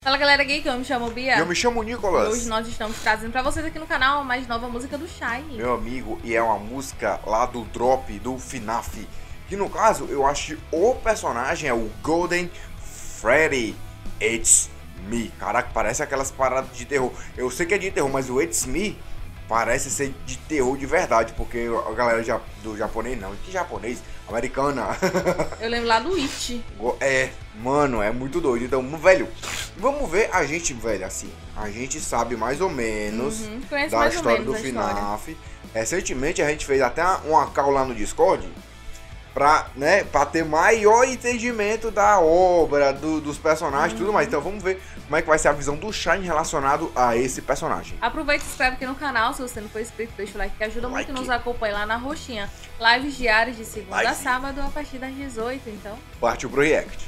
Fala galera geek, eu me chamo Bia. Eu me chamo Nicolas. E hoje nós estamos trazendo pra vocês aqui no canal a mais nova música do Shine. Meu amigo, e é uma música lá do Drop, do FNAF. Que no caso, eu acho que o personagem é o Golden Freddy. It's Me. Caraca, parece aquelas paradas de terror. Eu sei que é de terror, mas o It's Me parece ser de terror de verdade. Porque a galera do japonês, não, que japonês? Americana. Eu lembro lá do It. É, mano, é muito doido. Então, velho, vamos ver a gente, velho, assim. A gente sabe mais ou menos da mais história ou menos do a história. FNAF. Recentemente a gente fez até uma call lá no Discord pra ter maior entendimento da obra, dos personagens e tudo mais. Então vamos ver como é que vai ser a visão do Shine relacionado a esse personagem. Aproveita e se inscreve aqui no canal, se você não for inscrito, deixa o like que ajuda muito e nos acompanha lá na roxinha. Lives diárias de segunda a sábado a partir das 18, então. Partiu pro React.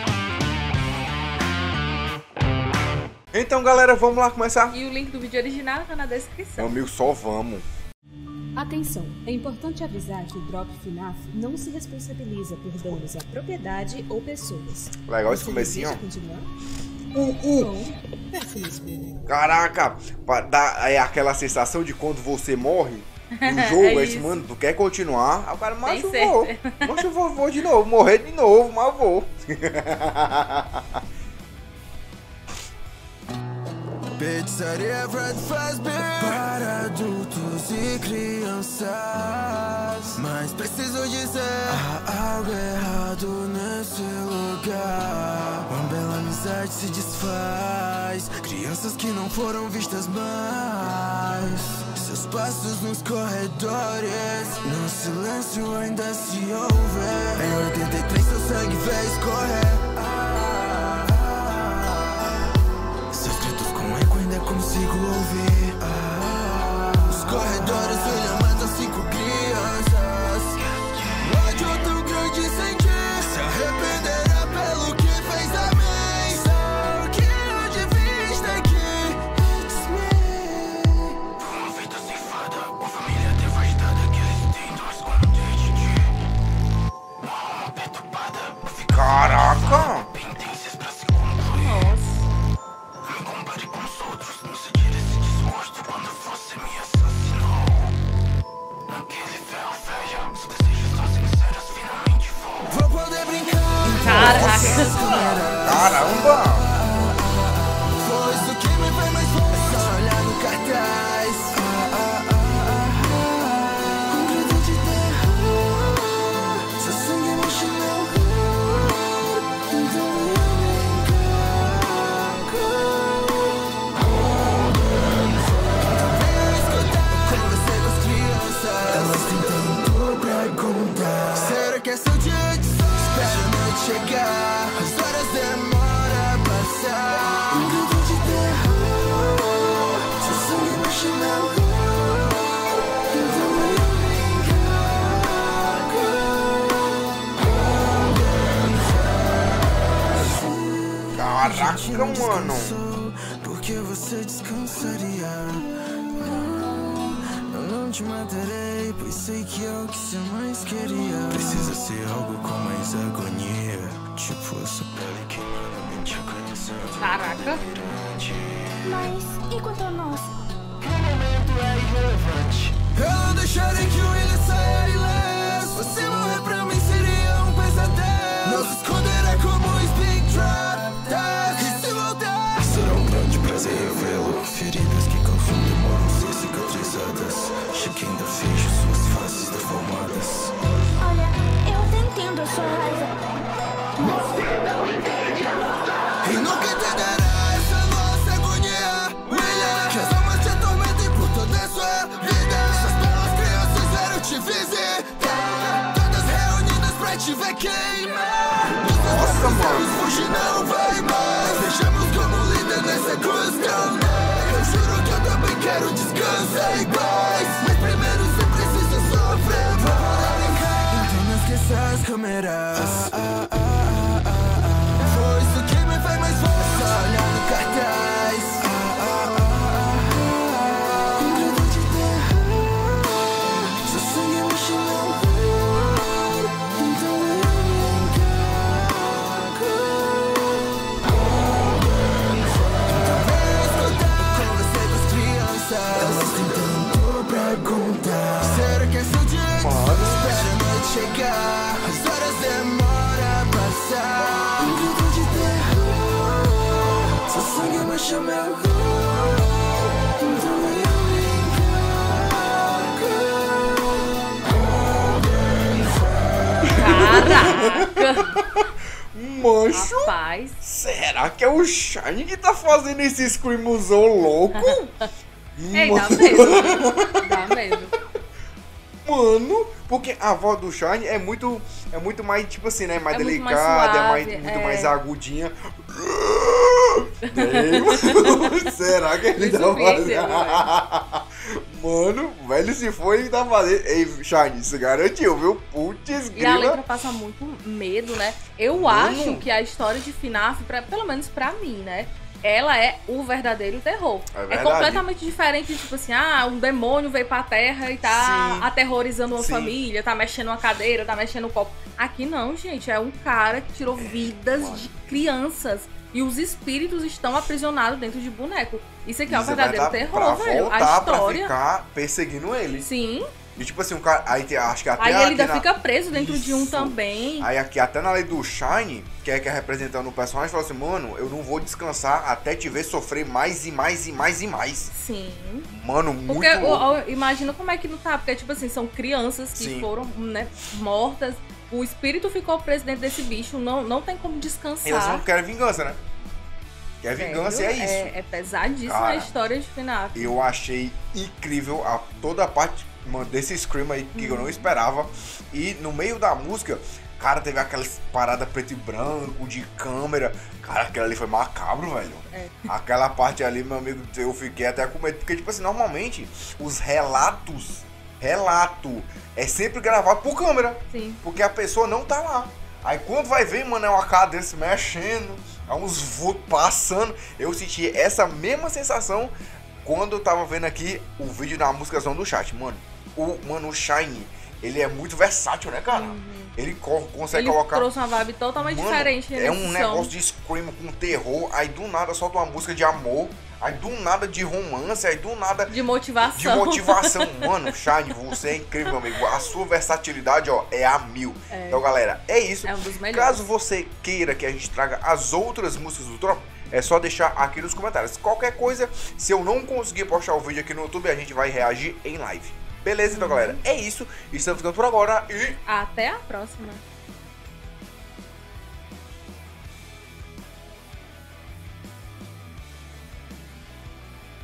Então galera, vamos lá começar? E o link do vídeo original tá na descrição. Meu amigo, só vamos. Atenção, é importante avisar que o Drop FNAF não se responsabiliza por danos à propriedade ou pessoas. Legal esse Você comecinho, ó. deseja continuar? Bom, peço desculpa. Caraca, é aquela sensação de quando você morre no jogo, É é isso, isso. mano, tu quer continuar, aí o cara, mas eu Tem vou, mas eu vou de novo, morrer de novo, mas vou. Pizzaria Fred Fazbear para adultos e crianças. Mas preciso dizer, há algo errado nesse lugar. Uma bela amizade se desfaz. Crianças que não foram vistas mais. Seus passos nos corredores, no silêncio ainda se ouve. Em 83 seu sangue fez correr. Seus gritos com eco ainda consigo ouvir. Os corredores olham mais as 5 crianças. O ódio tão grande sentir. Se arrependerá pelo que fez a mim. Só que eu devia estar aqui. It's me. Uma vida ceifada, uma família devastada. Que eles têm duas quando tem de dia. Uma alma perturbada. Caraca! Pendências pra se concluir. Nossa. Me compare com os outros, não sentir esse desgosto quando você me assassinou. Naquele ferro velho, os desejos tão sinceros finalmente voam. Vou poder brincar. Caraca. Caramba! Foi isso que me fez mais forte. Só olhar no cartaz. Com grito de terror. Seu sangue me chinelo. Então eu me encargo. Conversei com as crianças. Elas têm tanto pra contar. Será que é seu dia de sorte? Espera a noite chegar. As horas demoram a passar. Um grito de terror. Seu sangue no chinelo. Então eu me encargo. Caraca, mano! Porque você descansaria. Eu não te matarei, pois sei que é o que você mais queria. Precisa ser algo com mais agonia. Tipo essa pele queimando a mente agonizando. Caraca. Mas e quanto a nós? O momento é irrelevante. Eu não deixarei que o ilha saia ileso. Você morrer pra mim seria um pesadelo. Não se esconderá como o Big Drop. E se voltar, será um grande prazer revê-lo. Feridas que causam demoram a ser cicatrizadas. Cheguei ainda vejo suas faces deformadas. Olha, eu até entendo a sua raiva. E nunca entenderá essa nossa agonia, William. Que as almas te atormentem por toda a sua vida. Essas belas crianças eram te visitar. Todas reunidas pra te ver queimar. Nossa, mano! Fugir não vai mais. Deixamos como líder nessa cruz tão mais. Eu juro que eu também quero descanso iguais. Mas primeiro você precisa sofrer mais. Então não esqueça as câmeras. Foi isso que me fez mais forte. Só olhar no cartaz. Com grito de terror. Seu sangue me chinelo. Então eu me encargo. deixa meu Caraca! Mancho, Rapaz. será que é o Shine que tá fazendo esse screamzão louco? Ei, dá mesmo. Dá mesmo. Mano, porque a voz do Shine é muito mais, tipo assim, né? Mais É muito mais delicada, suave, muito mais agudinha. Ei, será que ele Me tá surpreendeu, fazendo? Mano, velho, se for, ele tá fazendo. Ei, Shine, se garantiu, viu? Putz, E a letra grila. passa muito medo, né? Eu Mano. acho que a história de FNAF, pelo menos pra mim, né? Ela é o verdadeiro terror. É É verdade. completamente diferente, tipo assim, um demônio veio pra terra e tá Sim. aterrorizando uma Sim. família, tá mexendo uma cadeira, tá mexendo um copo. Aqui não, gente, é um cara que tirou vidas de crianças. E os espíritos estão aprisionados dentro de boneco. Isso aqui é o Você verdadeiro vai dar terror, pra velho. A voltar pra história. ficar perseguindo ele. Sim. E tipo assim, o cara. Aí acho que até Aí ele aqui ainda na- fica preso dentro de um Isso. também. Aí aqui, até na lei do Shine, que é representando o personagem, fala assim, mano, eu não vou descansar até te ver sofrer mais e mais e mais e mais. Sim. Mano, muito Porque louco. imagina como é que não tá. Porque, tipo assim, são crianças que Sim. foram, né, mortas. O espírito ficou preso dentro desse bicho. Não tem como Eles descansar. não querem vingança, né? Quer vingança e é Sério, isso. É pesadíssima Cara, a história de FNAF. Eu achei incrível toda a parte, mano, desse scream aí que eu não esperava. E no meio da música, cara, teve aquelas paradas preto e branco, de câmera. Cara, aquela ali foi macabro, velho. É. Aquela parte ali, meu amigo, eu fiquei até com medo. Porque, tipo assim, normalmente, os relato é sempre gravado por câmera. Sim. Porque a pessoa não tá lá. Aí quando vai ver, mano, é uma cadeira se mexendo, é uns vultos passando. Eu senti essa mesma sensação quando eu tava vendo aqui o vídeo da músicazão do chat. Mano, o Shine, ele é muito versátil, né, cara? Ele consegue Ele colocar... trouxe uma vibe totalmente Mano, diferente. é nesse um som. negócio de scream com terror, aí do nada solta uma música de amor, aí do nada de romance, aí do nada De motivação. de motivação. Mano, Shine, você é incrível, meu amigo. A sua versatilidade, ó, é a 1000. É. Então, galera, é isso. É um dos melhores. Caso você queira que a gente traga as outras músicas do Drop, é só deixar aqui nos comentários. Qualquer coisa, se eu não conseguir postar o vídeo aqui no YouTube, a gente vai reagir em live. Beleza, então, galera, é isso. Estamos ficando por agora e... Até a próxima.